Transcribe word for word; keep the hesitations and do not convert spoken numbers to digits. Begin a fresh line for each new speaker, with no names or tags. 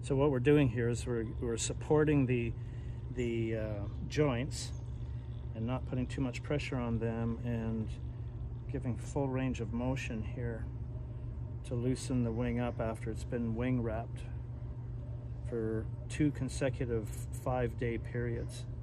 So what we're doing here is we're, we're supporting the, the uh, joints and not putting too much pressure on them, and giving full range of motion here to loosen the wing up after it's been wing wrapped for two consecutive five day periods.